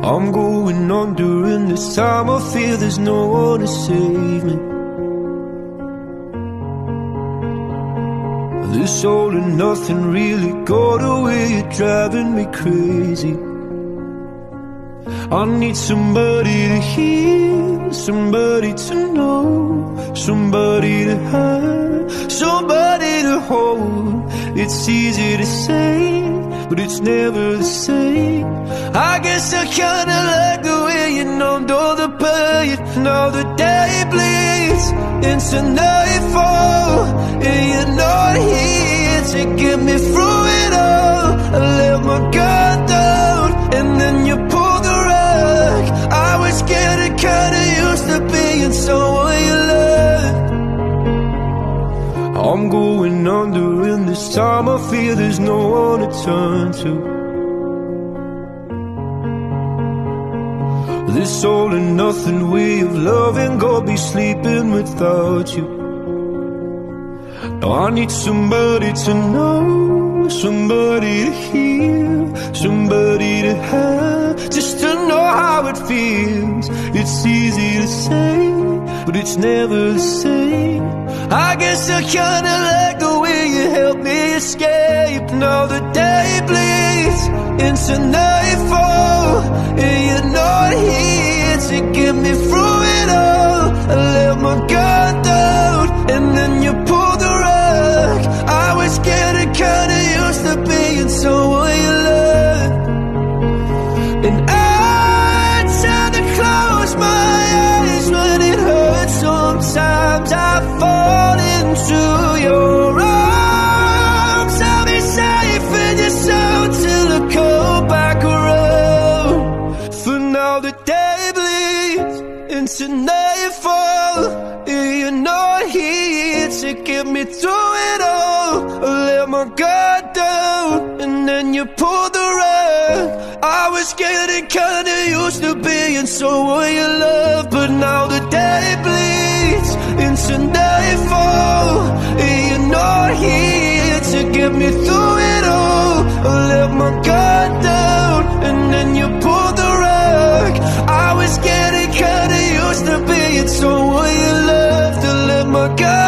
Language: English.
I'm going under, and this time I fear there's no one to save me. This all and nothing really got away, you're driving me crazy. I need somebody to hear, somebody to know, somebody to have, somebody to hold. It's easy to say, but it's never the same. I guess I kinda like the way you numbed all the pain. Now the day bleeds into nightfall, and you're not here to get me through it all. I let my guard down, and then you pulled the rug. I was getting kinda used to being someone you loved. I'm going under, and this time I fear there's no one to turn to. This all and nothing way of loving, gonna be sleeping without you. Now I need somebody to know, somebody to hear, somebody to have, just to know how it feels. It's easy to say, but it's never the same. I guess I kinda like the way you helped me escape. Now the day bleeds into nightfall, and you're not here to get me through it all. I let my guard down, and then you pulled the rug. I was getting kinda used to being someone you loved, and I tend to close my eyes when it hurts. Sometimes I fall into your arms. I'll be safe in your soul till I come back around. For now the day bleeds into nightfall, and you're not here to get me through it all. I let my guard down, and then you pulled the rug. I was getting kinda used to being someone you love, but now the day bleeds into nightfall, and you're not here to get me through it all. I let my guard down, and then you pulled the rug. I was getting kinda used to being someone you loved. I let my guard